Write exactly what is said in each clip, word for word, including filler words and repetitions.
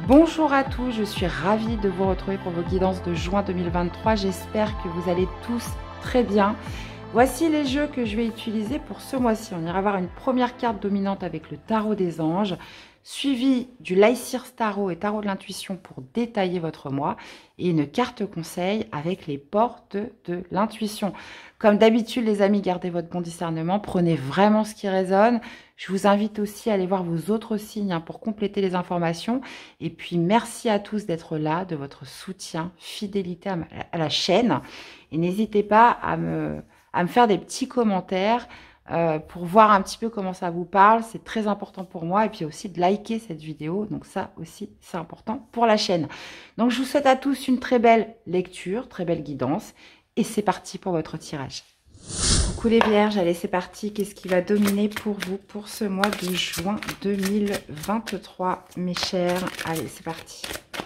Bonjour à tous, je suis ravie de vous retrouver pour vos guidances de juin deux mille vingt-trois. J'espère que vous allez tous très bien. Voici les jeux que je vais utiliser pour ce mois-ci. On ira voir une première carte dominante avec le tarot des anges, suivi du Lysirs Tarot et tarot de l'intuition pour détailler votre mois, et une carte conseil avec les portes de l'intuition. Comme d'habitude, les amis, gardez votre bon discernement, prenez vraiment ce qui résonne. Je vous invite aussi à aller voir vos autres signes hein, pour compléter les informations. Et puis, merci à tous d'être là, de votre soutien, fidélité à, ma, à la chaîne. Et n'hésitez pas à me, à me faire des petits commentaires euh, pour voir un petit peu comment ça vous parle. C'est très important pour moi. Et puis aussi de liker cette vidéo. Donc ça aussi, c'est important pour la chaîne. Donc, je vous souhaite à tous une très belle lecture, très belle guidance. Et c'est parti pour votre tirage. Coucou les vierges, allez c'est parti. Qu'est-ce qui va dominer pour vous pour ce mois de juin deux mille vingt-trois, mes chers? Allez, c'est parti.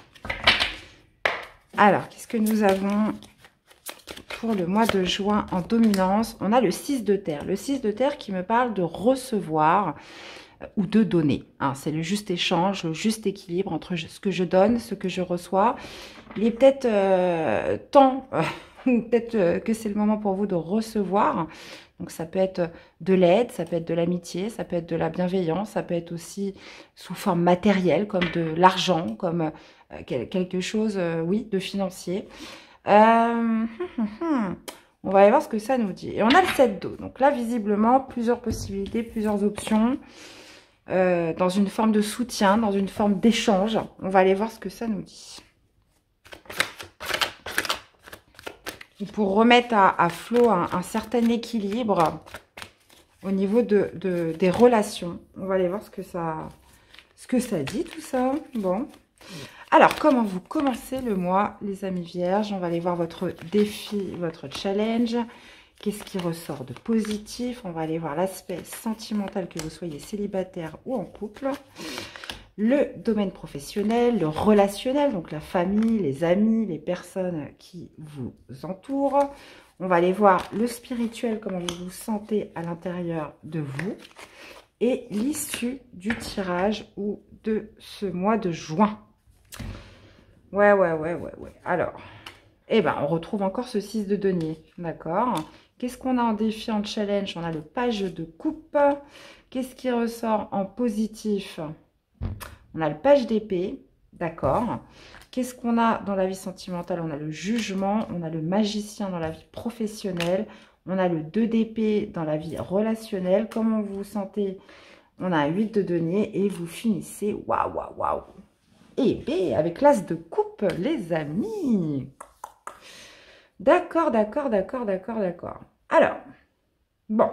Alors, qu'est-ce que nous avons pour le mois de juin en dominance? On a le six de terre. Le six de terre qui me parle de recevoir ou de donner. Hein, c'est le juste échange, le juste équilibre entre ce que je donne, ce que je reçois. Il est peut-être euh, temps... Euh, ou peut-être que c'est le moment pour vous de recevoir. Donc ça peut être de l'aide, ça peut être de l'amitié, ça peut être de la bienveillance, ça peut être aussi sous forme matérielle, comme de l'argent, comme quelque chose, oui, de financier. Euh, on va aller voir ce que ça nous dit. Et on a le sept d'eau. Donc là, visiblement, plusieurs possibilités, plusieurs options, euh, dans une forme de soutien, dans une forme d'échange. On va aller voir ce que ça nous dit. Pour remettre à, à flot un, un certain équilibre au niveau de, de, des relations. On va aller voir ce que ça, ce que ça dit, tout ça. Bon. Alors, comment vous commencez le mois, les amis vierges? On va aller voir votre défi, votre challenge. Qu'est-ce qui ressort de positif? On va aller voir l'aspect sentimental, que vous soyez célibataire ou en couple. Le domaine professionnel, le relationnel, donc la famille, les amis, les personnes qui vous entourent. On va aller voir le spirituel, comment vous vous sentez à l'intérieur de vous. Et l'issue du tirage ou de ce mois de juin. Ouais, ouais, ouais, ouais, ouais. Alors, eh ben, on retrouve encore ce six de denier, d'accord? Qu'est-ce qu'on a en défi, en challenge? On a le page de coupe. Qu'est-ce qui ressort en positif? On a le page d'épée, d'accord. Qu'est-ce qu'on a dans la vie sentimentale? On a le jugement, on a le magicien dans la vie professionnelle, on a le deux d'épée dans la vie relationnelle. Comment vous vous sentez? On a un huit de denier et vous finissez, waouh, waouh, waouh. Et bien, avec l'as de coupe, les amis. D'accord, d'accord, d'accord, d'accord, d'accord. Alors, bon.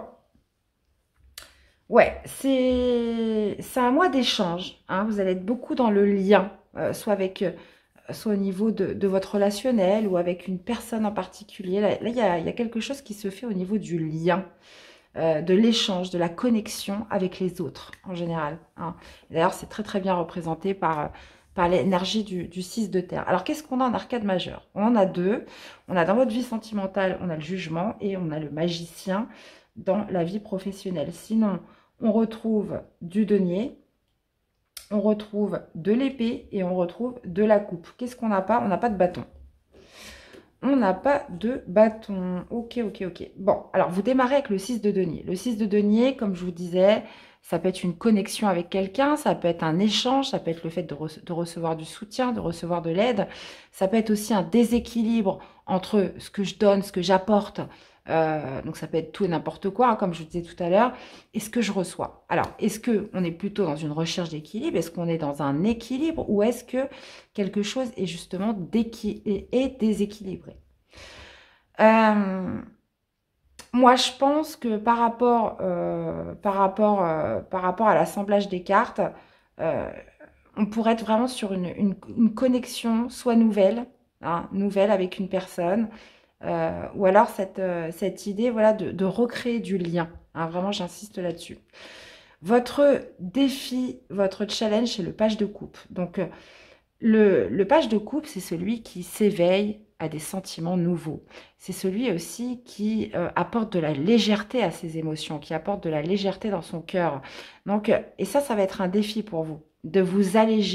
Ouais, c'est un mois d'échange. Hein, vous allez être beaucoup dans le lien, euh, soit avec, euh, soit au niveau de, de votre relationnel ou avec une personne en particulier. Là, là il y a, il y a quelque chose qui se fait au niveau du lien, euh, de l'échange, de la connexion avec les autres en général. Hein. D'ailleurs, c'est très très bien représenté par, par l'énergie du, du six de terre. Alors, qu'est-ce qu'on a en arcade majeur? On en a deux. On a dans votre vie sentimentale, on a le jugement et on a le magicien dans la vie professionnelle. Sinon, on retrouve du denier, on retrouve de l'épée et on retrouve de la coupe. Qu'est-ce qu'on n'a pas? On n'a pas de bâton. On n'a pas de bâton. Ok, ok, ok. Bon, alors vous démarrez avec le six de denier. Le six de denier, comme je vous disais, ça peut être une connexion avec quelqu'un, ça peut être un échange, ça peut être le fait de, rece de recevoir du soutien, de recevoir de l'aide. Ça peut être aussi un déséquilibre entre ce que je donne, ce que j'apporte. Euh, donc ça peut être tout et n'importe quoi, hein, comme je vous disais tout à l'heure, et ce que je reçois. Alors, est-ce qu'on est plutôt dans une recherche d'équilibre? Est-ce qu'on est dans un équilibre? Ou est-ce que quelque chose est justement est déséquilibré? euh, Moi, je pense que par rapport, euh, par rapport, euh, par rapport à l'assemblage des cartes, euh, on pourrait être vraiment sur une, une, une connexion, soit nouvelle, hein, nouvelle avec une personne, Euh, ou alors cette, euh, cette idée voilà, de, de recréer du lien. Hein, vraiment, j'insiste là-dessus. Votre défi, votre challenge, c'est le page de coupe. Donc, euh, le, le page de coupe, c'est celui qui s'éveille à des sentiments nouveaux. C'est celui aussi qui euh, apporte de la légèreté à ses émotions, qui apporte de la légèreté dans son cœur. Donc, euh, et ça, ça va être un défi pour vous, de vous alléger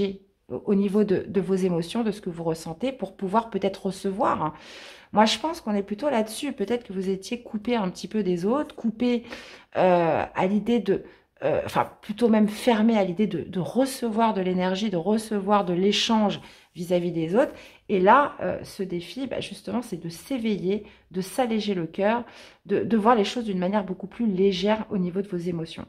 au au niveau de, de vos émotions, de ce que vous ressentez, pour pouvoir peut-être recevoir, hein. Moi, je pense qu'on est plutôt là-dessus. Peut-être que vous étiez coupé un petit peu des autres, coupé euh, à l'idée de... euh, enfin, plutôt même fermé à l'idée de, de recevoir de l'énergie, de recevoir de l'échange vis-à-vis des autres. Et là, euh, ce défi, bah, justement, c'est de s'éveiller, de s'alléger le cœur, de, de voir les choses d'une manière beaucoup plus légère au niveau de vos émotions.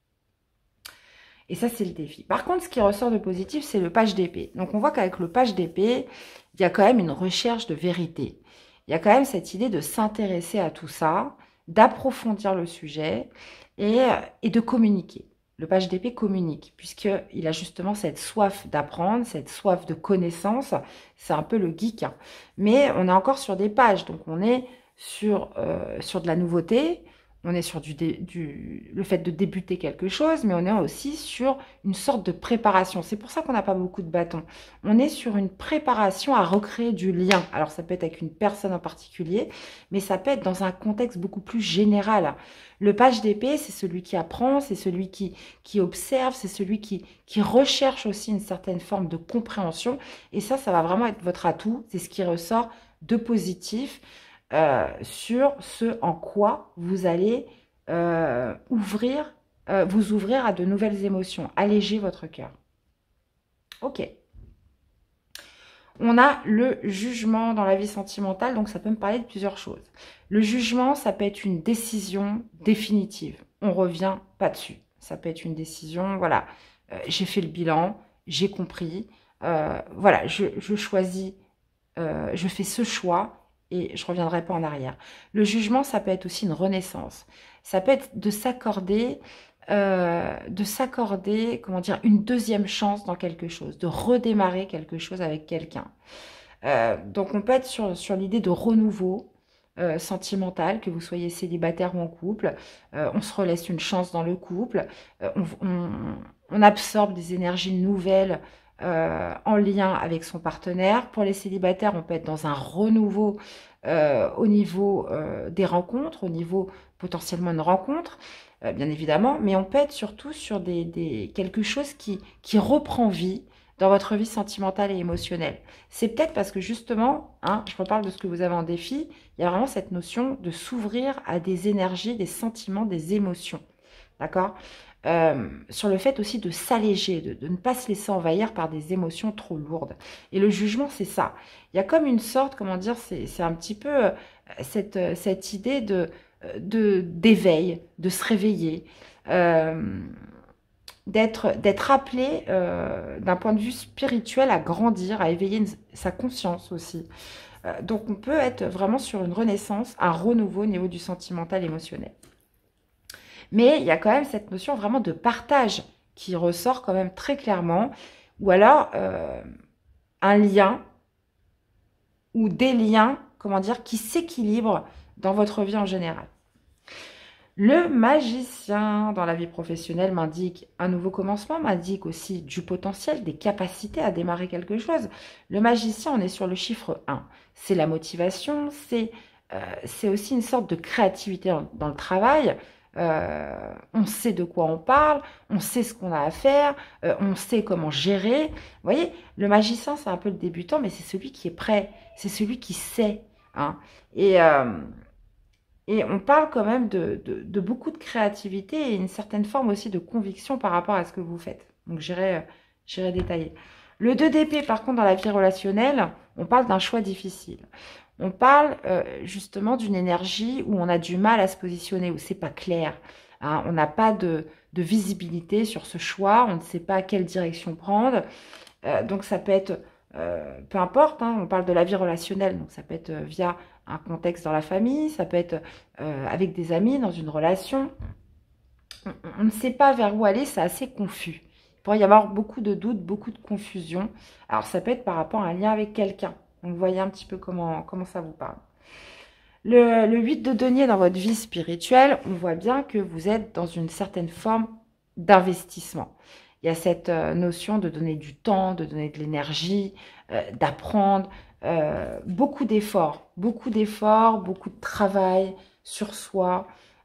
Et ça, c'est le défi. Par contre, ce qui ressort de positif, c'est le page d'épée. Donc, on voit qu'avec le page d'épée, il y a quand même une recherche de vérité. Il y a quand même cette idée de s'intéresser à tout ça, d'approfondir le sujet et, et de communiquer. Le page d'épée communique, puisqu'il a justement cette soif d'apprendre, cette soif de connaissance. C'est un peu le geek, hein. Mais on est encore sur des pages, donc on est sur, euh, sur de la nouveauté. On est sur du, du, le fait de débuter quelque chose, mais on est aussi sur une sorte de préparation. C'est pour ça qu'on n'a pas beaucoup de bâtons. On est sur une préparation à recréer du lien. Alors, ça peut être avec une personne en particulier, mais ça peut être dans un contexte beaucoup plus général. Le page d'épée, c'est celui qui apprend, c'est celui qui, qui observe, c'est celui qui, qui recherche aussi une certaine forme de compréhension. Et ça, ça va vraiment être votre atout. C'est ce qui ressort de positif. Euh, sur ce en quoi vous allez euh, ouvrir, euh, vous ouvrir à de nouvelles émotions, alléger votre cœur. Ok. On a le jugement dans la vie sentimentale, donc ça peut me parler de plusieurs choses. Le jugement, ça peut être une décision définitive. On revient pas dessus. Ça peut être une décision, voilà, euh, j'ai fait le bilan, j'ai compris, euh, voilà, je, je choisis, euh, je fais ce choix, et je ne reviendrai pas en arrière. Le jugement, ça peut être aussi une renaissance. Ça peut être de s'accorder, euh, de s'accorder, comment dire, une deuxième chance dans quelque chose, de redémarrer quelque chose avec quelqu'un. Euh, donc, on peut être sur, sur l'idée de renouveau euh, sentimental, que vous soyez célibataire ou en couple. Euh, on se relaisse une chance dans le couple. Euh, on, on, on absorbe des énergies nouvelles Euh, en lien avec son partenaire. Pour les célibataires, on peut être dans un renouveau euh, au niveau euh, des rencontres, au niveau potentiellement de rencontres, euh, bien évidemment, mais on peut être surtout sur des, des, quelque chose qui, qui reprend vie dans votre vie sentimentale et émotionnelle. C'est peut-être parce que justement, hein, je reparle de ce que vous avez en défi, il y a vraiment cette notion de s'ouvrir à des énergies, des sentiments, des émotions. D'accord ? Euh, sur le fait aussi de s'alléger, de, de ne pas se laisser envahir par des émotions trop lourdes. Et le jugement, c'est ça. Il y a comme une sorte, comment dire, c'est un petit peu euh, cette, euh, cette idée de, de, d'éveil, de se réveiller, euh, d'être d'être appelé euh, d'un point de vue spirituel à grandir, à éveiller une, sa conscience aussi. Euh, donc on peut être vraiment sur une renaissance, un renouveau au niveau du sentimental émotionnel. Mais il y a quand même cette notion vraiment de partage qui ressort quand même très clairement. Ou alors euh, un lien ou des liens, comment dire, qui s'équilibrent dans votre vie en général. Le magicien dans la vie professionnelle m'indique un nouveau commencement, m'indique aussi du potentiel, des capacités à démarrer quelque chose. Le magicien, on est sur le chiffre un. C'est la motivation, c'est euh, c'est aussi une sorte de créativité dans, dans le travail. Euh, on sait de quoi on parle, on sait ce qu'on a à faire, euh, on sait comment gérer. Vous voyez, le magicien, c'est un peu le débutant, mais c'est celui qui est prêt, c'est celui qui sait, hein. Et, euh, et on parle quand même de, de, de beaucoup de créativité et une certaine forme aussi de conviction par rapport à ce que vous faites. Donc, j'irai j'irai détailler. Le deux d'épée, par contre, dans la vie relationnelle, on parle d'un choix difficile. On parle euh, justement d'une énergie où on a du mal à se positionner, où c'est pas clair, hein. On n'a pas de, de visibilité sur ce choix, on ne sait pas quelle direction prendre. Euh, donc ça peut être, euh, peu importe, hein, on parle de la vie relationnelle, donc ça peut être via un contexte dans la famille, ça peut être euh, avec des amis, dans une relation. On, on ne sait pas vers où aller, c'est assez confus. Il pourrait y avoir beaucoup de doutes, beaucoup de confusion. Alors ça peut être par rapport à un lien avec quelqu'un. Donc, vous voyez un petit peu comment, comment ça vous parle. Le, le huit de denier dans votre vie spirituelle, on voit bien que vous êtes dans une certaine forme d'investissement. Il y a cette euh, notion de donner du temps, de donner de l'énergie, euh, d'apprendre, euh, beaucoup d'efforts, beaucoup d'efforts, beaucoup de travail sur soi,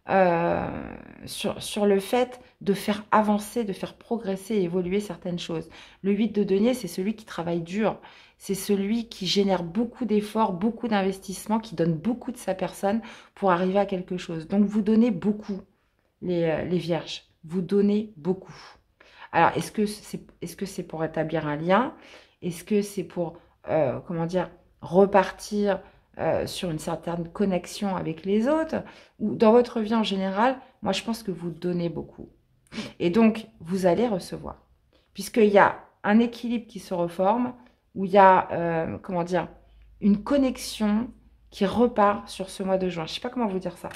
euh, sur, sur le fait de faire avancer, de faire progresser et évoluer certaines choses. Le huit de denier, c'est celui qui travaille dur. C'est celui qui génère beaucoup d'efforts, beaucoup d'investissements, qui donne beaucoup de sa personne pour arriver à quelque chose. Donc, vous donnez beaucoup, les, euh, les vierges. Vous donnez beaucoup. Alors, est-ce que c'est est-ce que c'est pour établir un lien? Est-ce que c'est pour, euh, comment dire, repartir euh, sur une certaine connexion avec les autres? Ou dans votre vie en général, moi, je pense que vous donnez beaucoup. Et donc, vous allez recevoir. Puisqu'il y a un équilibre qui se reforme, où il y a, euh, comment dire, une connexion qui repart sur ce mois de juin. Je ne sais pas comment vous dire ça.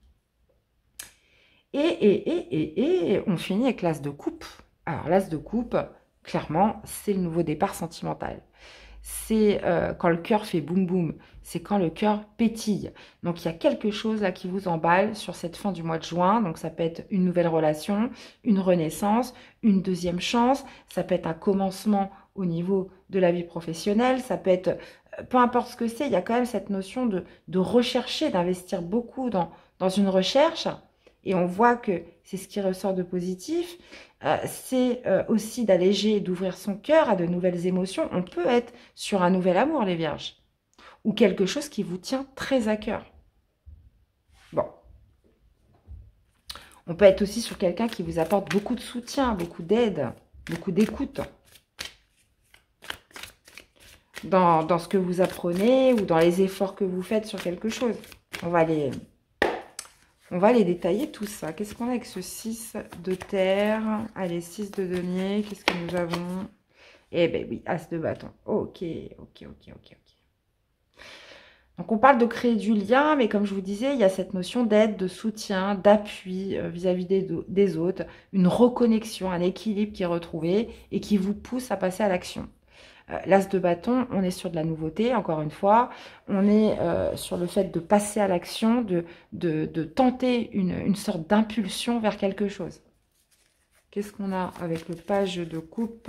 Et, et, et, et, et, on finit avec l'as de coupe. Alors, l'as de coupe, clairement, c'est le nouveau départ sentimental. C'est euh, quand le cœur fait boum boum, c'est quand le cœur pétille. Donc, il y a quelque chose là qui vous emballe sur cette fin du mois de juin. Donc, ça peut être une nouvelle relation, une renaissance, une deuxième chance. Ça peut être un commencement au niveau de la vie professionnelle. Ça peut être, euh, peu importe ce que c'est, il y a quand même cette notion de, de rechercher, d'investir beaucoup dans, dans une recherche. Et on voit que c'est ce qui ressort de positif. Euh, c'est euh, aussi d'alléger et d'ouvrir son cœur à de nouvelles émotions. On peut être sur un nouvel amour, les vierges, ou quelque chose qui vous tient très à cœur. Bon. On peut être aussi sur quelqu'un qui vous apporte beaucoup de soutien, beaucoup d'aide, beaucoup d'écoute dans, dans ce que vous apprenez ou dans les efforts que vous faites sur quelque chose. On va les... On va les détailler tout ça. Qu'est-ce qu'on a avec ce six de terre? Allez, six de denier. Qu'est-ce que nous avons? Eh bien oui, as de bâton. Ok, ok, ok, ok, ok. Donc on parle de créer du lien, mais comme je vous disais, il y a cette notion d'aide, de soutien, d'appui vis-à-vis des, des autres, une reconnexion, un équilibre qui est retrouvé et qui vous pousse à passer à l'action. L'as de bâton, on est sur de la nouveauté, encore une fois. On est euh, sur le fait de passer à l'action, de, de, de tenter une, une sorte d'impulsion vers quelque chose. Qu'est-ce qu'on a avec le page de coupe?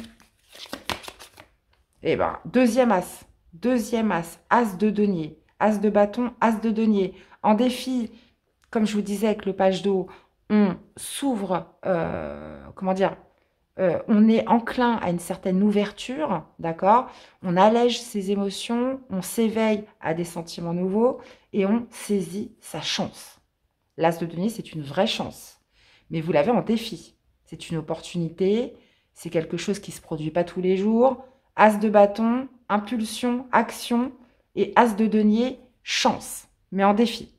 Eh bien, deuxième as. Deuxième as. As de denier. As de bâton, as de denier. En défi, comme je vous disais avec le page d'eau, on s'ouvre, euh, comment dire, Euh, on est enclin à une certaine ouverture, d'accord? On allège ses émotions, on s'éveille à des sentiments nouveaux et on saisit sa chance. L'as de denier, c'est une vraie chance, mais vous l'avez en défi. C'est une opportunité, c'est quelque chose qui ne se produit pas tous les jours. As de bâton, impulsion, action, et as de denier, chance, mais en défi.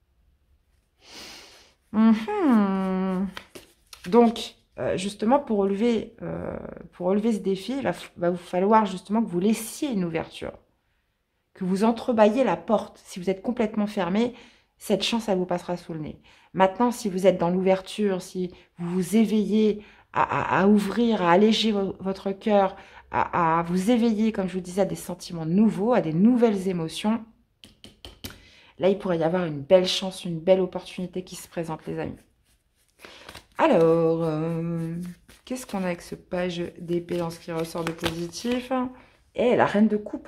Mmh. Donc, Euh, justement, pour relever, euh, pour relever ce défi, il va, va vous falloir justement que vous laissiez une ouverture, que vous entrebâilliez la porte. Si vous êtes complètement fermé, cette chance, elle vous passera sous le nez. Maintenant, si vous êtes dans l'ouverture, si vous vous éveillez à, à, à ouvrir, à alléger vo votre cœur, à, à vous éveiller, comme je vous disais, à des sentiments nouveaux, à des nouvelles émotions, là, il pourrait y avoir une belle chance, une belle opportunité qui se présente, les amis. Alors, euh, qu'est-ce qu'on a avec ce page d'épée dans ce qui ressort de positif? Et la reine de coupe.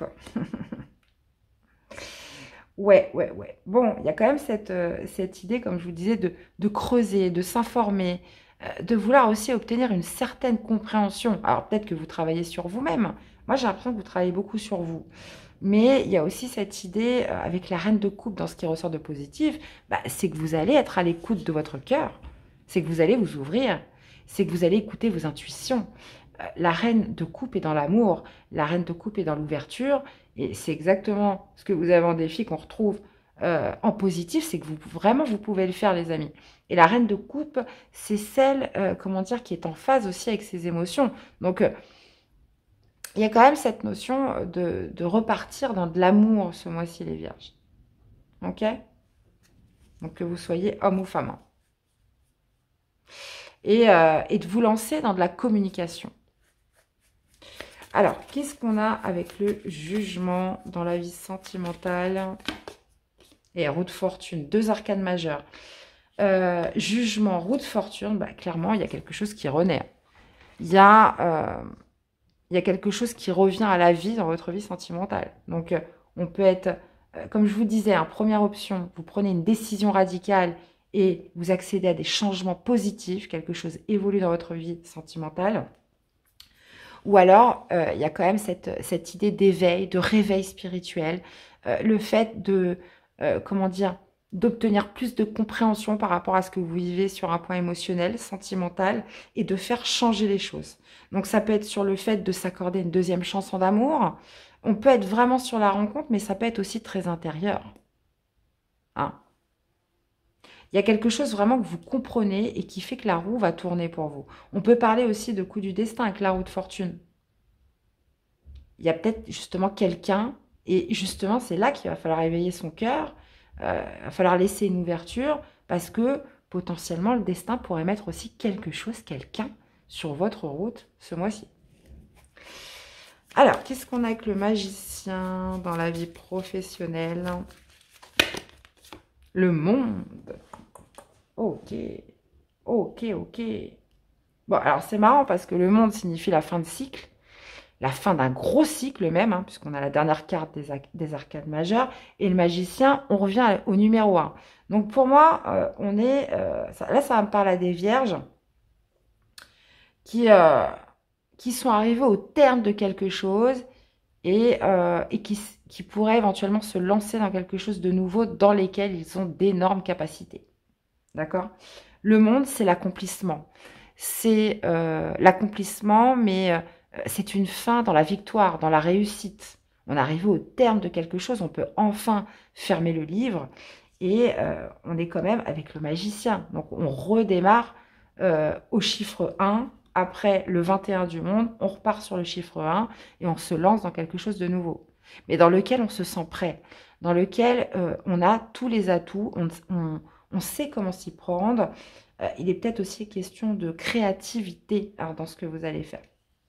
Ouais, ouais, ouais. Bon, il y a quand même cette, euh, cette idée, comme je vous disais, de, de creuser, de s'informer, euh, de vouloir aussi obtenir une certaine compréhension. Alors, peut-être que vous travaillez sur vous-même. Moi, j'ai l'impression que vous travaillez beaucoup sur vous. Mais il y a aussi cette idée, euh, avec la reine de coupe dans ce qui ressort de positif, bah, c'est que vous allez être à l'écoute de votre cœur. C'est que vous allez vous ouvrir, c'est que vous allez écouter vos intuitions. Euh, la reine de coupe est dans l'amour, la reine de coupe est dans l'ouverture, et c'est exactement ce que vous avez en défi qu'on retrouve euh, en positif, c'est que vous vraiment vous pouvez le faire, les amis. Et la reine de coupe, c'est celle, euh, comment dire, qui est en phase aussi avec ses émotions. Donc, euh, il y a quand même cette notion de, de repartir dans de l'amour ce mois-ci, les vierges. Ok? Donc, que vous soyez homme ou femme. Et, euh, et de vous lancer dans de la communication. Alors, qu'est-ce qu'on a avec le jugement dans la vie sentimentale? Et roue de fortune, deux arcanes majeures. Euh, jugement, roue de fortune, bah, clairement, il y a quelque chose qui renaît. Il y a, euh, il y a quelque chose qui revient à la vie dans votre vie sentimentale. Donc, euh, on peut être, euh, comme je vous disais, hein, première option, vous prenez une décision radicale et vous accédez à des changements positifs, quelque chose évolue dans votre vie sentimentale. Ou alors, euh, il y a quand même cette, cette idée d'éveil, de réveil spirituel, euh, le fait de, euh, comment dire, d'obtenir plus de compréhension par rapport à ce que vous vivez sur un point émotionnel, sentimental, et de faire changer les choses. Donc ça peut être sur le fait de s'accorder une deuxième chance en amour, on peut être vraiment sur la rencontre, mais ça peut être aussi très intérieur. Hein. Il y a quelque chose vraiment que vous comprenez et qui fait que la roue va tourner pour vous. On peut parler aussi de coup du destin avec la roue de fortune. Il y a peut-être justement quelqu'un, et justement c'est là qu'il va falloir éveiller son cœur, euh, il va falloir laisser une ouverture, parce que potentiellement le destin pourrait mettre aussi quelque chose, quelqu'un, sur votre route ce mois-ci. Alors, qu'est-ce qu'on a avec le magicien dans la vie professionnelle? Le monde. Ok, ok, ok. Bon, alors c'est marrant parce que le monde signifie la fin de cycle, la fin d'un gros cycle même, hein, puisqu'on a la dernière carte des, des arcades majeures, et le magicien, on revient au numéro un. Donc pour moi, euh, on est, euh, ça, là ça me parle à des vierges qui, euh, qui sont arrivées au terme de quelque chose et, euh, et qui, qui pourraient éventuellement se lancer dans quelque chose de nouveau dans lesquels ils ont d'énormes capacités. D'accord? Le monde, c'est l'accomplissement. C'est euh, l'accomplissement, mais euh, c'est une fin dans la victoire, dans la réussite. On arrive au terme de quelque chose, on peut enfin fermer le livre et euh, on est quand même avec le magicien. Donc on redémarre euh, au chiffre un, après le vingt et un du monde, on repart sur le chiffre un et on se lance dans quelque chose de nouveau. Mais dans lequel on se sent prêt, dans lequel euh, on a tous les atouts, on, on, on sait comment s'y prendre. Euh, il est peut-être aussi question de créativité hein, dans ce que vous allez faire.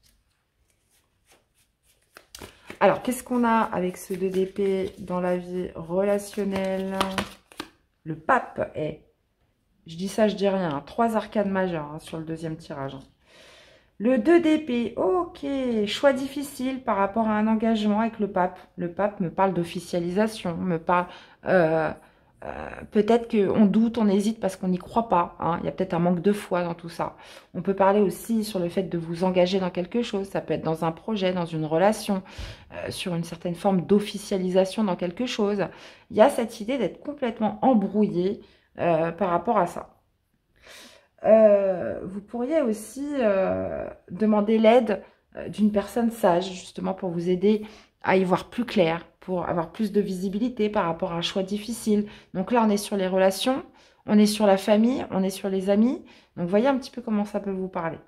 Alors, qu'est-ce qu'on a avec ce deux d'épée dans la vie relationnelle? Le pape est, je dis ça, je dis rien, hein, trois arcades majeures hein, sur le deuxième tirage. Hein. Le deux d'épée, ok, choix difficile par rapport à un engagement avec le pape. Le pape me parle d'officialisation, me parle... Euh, euh, peut-être qu'on doute, on hésite parce qu'on n'y croit pas. Hein. Il y a peut-être un manque de foi dans tout ça. On peut parler aussi sur le fait de vous engager dans quelque chose. Ça peut être dans un projet, dans une relation, euh, sur une certaine forme d'officialisation dans quelque chose. Il y a cette idée d'être complètement embrouillé euh, par rapport à ça. Euh, vous pourriez aussi euh, demander l'aide euh, d'une personne sage, justement, pour vous aider à y voir plus clair, pour avoir plus de visibilité par rapport à un choix difficile. Donc là, on est sur les relations, on est sur la famille, on est sur les amis. Donc, voyez un petit peu comment ça peut vous parler.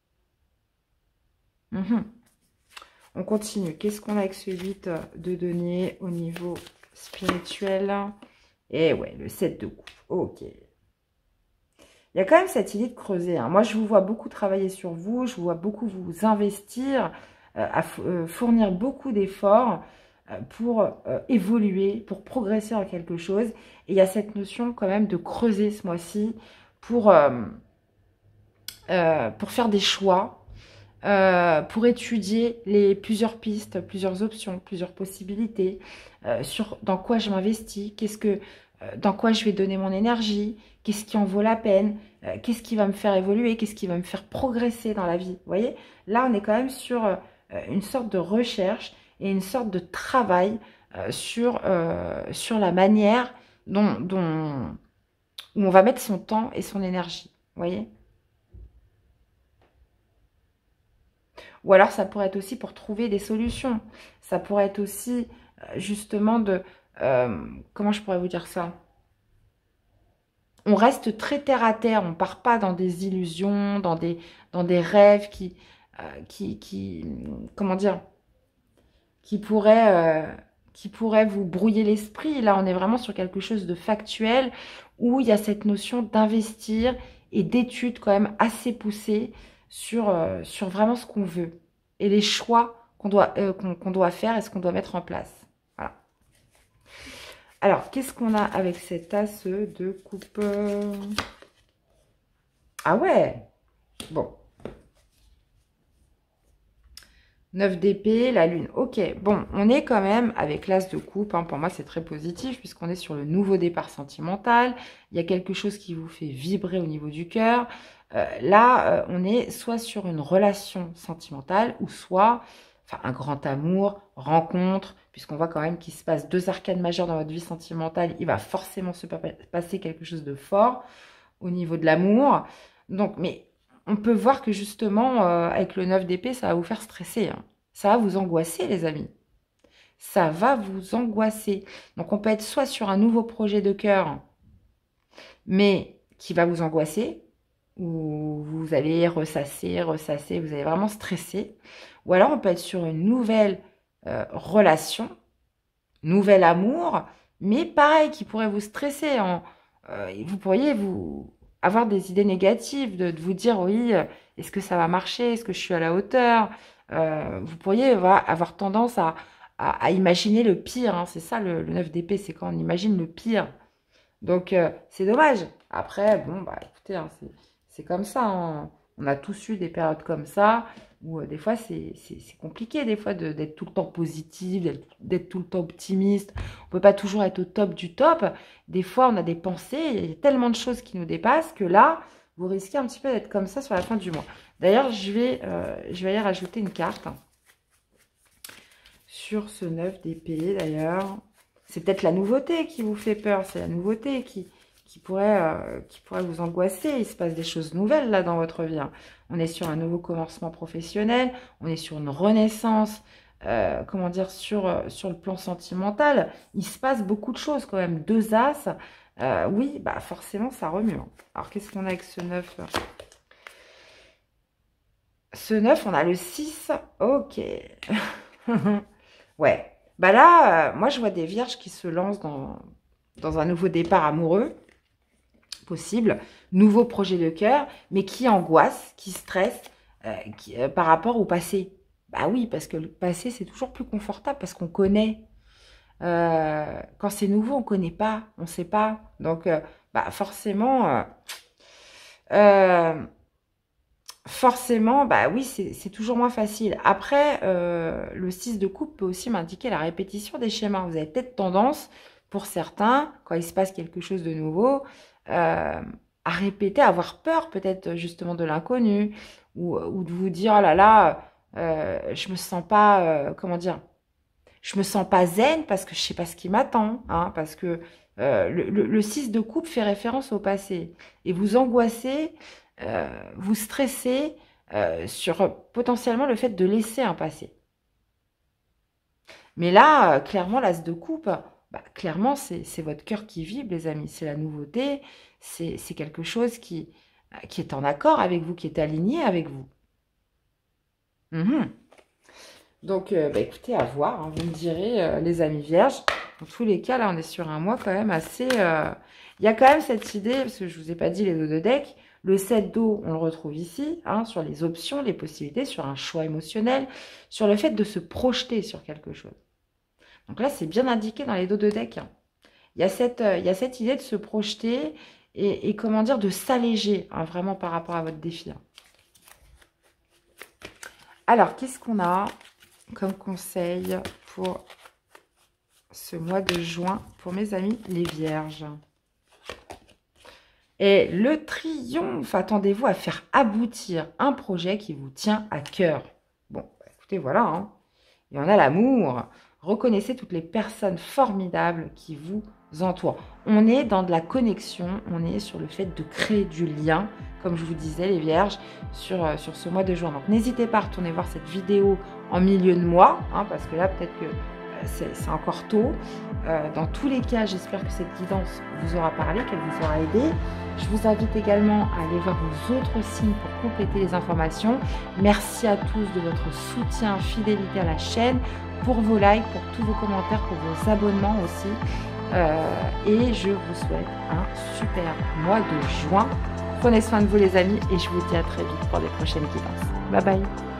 Mmh. On continue. Qu'est-ce qu'on a avec ce huit de denier au niveau spirituel? Et ouais, le sept de coupe. Ok. Il y a quand même cette idée de creuser. Hein. Moi, je vous vois beaucoup travailler sur vous. Je vous vois beaucoup vous investir, euh, à euh, fournir beaucoup d'efforts euh, pour euh, évoluer, pour progresser en quelque chose. Et il y a cette notion quand même de creuser ce mois-ci pour, euh, euh, pour faire des choix, euh, pour étudier les plusieurs pistes, plusieurs options, plusieurs possibilités, euh, sur dans quoi je m'investis, qu'est-ce que, euh, dans quoi je vais donner mon énergie, qu'est-ce qui en vaut la peine, euh, qu'est-ce qui va me faire évoluer, qu'est-ce qui va me faire progresser dans la vie. Vous voyez, là, on est quand même sur euh, une sorte de recherche et une sorte de travail euh, sur, euh, sur la manière dont, dont, où on va mettre son temps et son énergie. Vous voyez ? Ou alors, ça pourrait être aussi pour trouver des solutions. Ça pourrait être aussi, euh, justement, de... Euh, comment je pourrais vous dire ça ? On reste très terre à terre. On ne part pas dans des illusions, dans des, dans des rêves qui, euh, qui, qui... Comment dire ? Qui pourraient, euh, qui pourraient vous brouiller l'esprit. Là, on est vraiment sur quelque chose de factuel où il y a cette notion d'investir et d'études quand même assez poussées sur, euh, sur vraiment ce qu'on veut et les choix qu'on doit, euh, qu'on, qu'on doit faire et ce qu'on doit mettre en place. Voilà. Alors, qu'est-ce qu'on a avec cet as de coupe? Ah ouais. Bon. neuf d'épée, la lune. Ok, bon, on est quand même avec l'as de coupe. Hein. Pour moi, c'est très positif puisqu'on est sur le nouveau départ sentimental. Il y a quelque chose qui vous fait vibrer au niveau du cœur. Euh, là, euh, on est soit sur une relation sentimentale ou soit enfin, un grand amour, rencontre, puisqu'on voit quand même qu'il se passe deux arcanes majeures dans votre vie sentimentale. Il va forcément se passer quelque chose de fort au niveau de l'amour. Donc, mais on peut voir que justement, euh, avec le neuf d'épée, ça va vous faire stresser. Hein. Ça va vous angoisser, les amis. Ça va vous angoisser. Donc, on peut être soit sur un nouveau projet de cœur, mais qui va vous angoisser, où vous allez ressasser, ressasser, vous allez vraiment stresser. Ou alors, on peut être sur une nouvelle euh, relation, nouvel amour, mais pareil, qui pourrait vous stresser. En, euh, vous pourriez vous avoir des idées négatives, de, de vous dire, oui, euh, est-ce que ça va marcher? Est-ce que je suis à la hauteur? euh, Vous pourriez voilà, avoir tendance à, à, à imaginer le pire. Hein. C'est ça, le, le neuf d'épée, c'est quand on imagine le pire. Donc, euh, c'est dommage. Après, bon, bah écoutez, hein, c'est comme ça. Hein. On a tous eu des périodes comme ça, où euh, des fois, c'est compliqué, des fois, d'être tout le temps positif, d'être tout le temps optimiste. On peut pas toujours être au top du top. Des fois, on a des pensées, il y a tellement de choses qui nous dépassent que là, vous risquez un petit peu d'être comme ça sur la fin du mois. D'ailleurs, je vais, euh, je vais aller rajouter une carte hein, sur ce neuf d'épée, d'ailleurs. C'est peut-être la nouveauté qui vous fait peur, c'est la nouveauté qui, qui, pourrait, euh, qui pourrait vous angoisser. Il se passe des choses nouvelles là dans votre vie. Hein. On est sur un nouveau commencement professionnel, on est sur une renaissance, euh, comment dire, sur, euh, sur le plan sentimental. Il se passe beaucoup de choses quand même. Deux as, euh, oui, bah forcément ça remue. Hein. Alors qu'est-ce qu'on a avec ce neuf? Ce neuf, on a le six, ok. Ouais. Bah là, euh, moi, je vois des vierges qui se lancent dans, dans un nouveau départ amoureux, possible, nouveau projet de cœur, mais qui angoisse, qui stresse euh, qui, euh, par rapport au passé. Bah oui, parce que le passé, c'est toujours plus confortable, parce qu'on connaît. Euh, quand c'est nouveau, on ne connaît pas, on ne sait pas. Donc, euh, bah forcément... Euh, euh, forcément, bah oui, c'est toujours moins facile. Après, euh, le six de coupe peut aussi m'indiquer la répétition des schémas. Vous avez peut-être tendance, pour certains, quand il se passe quelque chose de nouveau, euh, à répéter, à avoir peur peut-être justement de l'inconnu, ou, ou de vous dire, oh là là, euh, je me sens pas, euh, comment dire, je me sens pas zen parce que je sais pas ce qui m'attend, hein, parce que euh, le, le, le six de coupe fait référence au passé. Et vous angoissez... Euh, vous stressez euh, sur potentiellement le fait de laisser un passé. Mais là, euh, clairement, l'as de coupe, bah, clairement, c'est votre cœur qui vibre, les amis. C'est la nouveauté, c'est quelque chose qui, qui est en accord avec vous, qui est aligné avec vous. Mmh. Donc, euh, bah, écoutez, à voir, hein, vous me direz, euh, les amis vierges. Dans tous les cas, là, on est sur un mois quand même assez... Euh... Il y a quand même cette idée, parce que je ne vous ai pas dit les dos de deck. Le sept d'eau, on le retrouve ici, hein, sur les options, les possibilités, sur un choix émotionnel, sur le fait de se projeter sur quelque chose. Donc là, c'est bien indiqué dans les dos de deck. Hein. Il y a cette, euh, il y a cette idée de se projeter et, et comment dire, de s'alléger, hein, vraiment par rapport à votre défi. Hein. Alors, qu'est-ce qu'on a comme conseil pour ce mois de juin pour mes amis les vierges? Et le triomphe, attendez-vous à faire aboutir un projet qui vous tient à cœur. Bon, écoutez, voilà. Hein. Et on a l'amour. Reconnaissez toutes les personnes formidables qui vous entourent. On est dans de la connexion, on est sur le fait de créer du lien, comme je vous disais, les vierges, sur, euh, sur ce mois de juin. Donc, n'hésitez pas à retourner voir cette vidéo en milieu de mois, hein, parce que là, peut-être que c'est encore tôt. Euh, dans tous les cas, j'espère que cette guidance vous aura parlé, qu'elle vous aura aidé. Je vous invite également à aller voir vos autres signes pour compléter les informations. Merci à tous de votre soutien, fidélité à la chaîne, pour vos likes, pour tous vos commentaires, pour vos abonnements aussi. Euh, et je vous souhaite un super mois de juin. Prenez soin de vous les amis et je vous dis à très vite pour les prochaines guidances. Bye bye.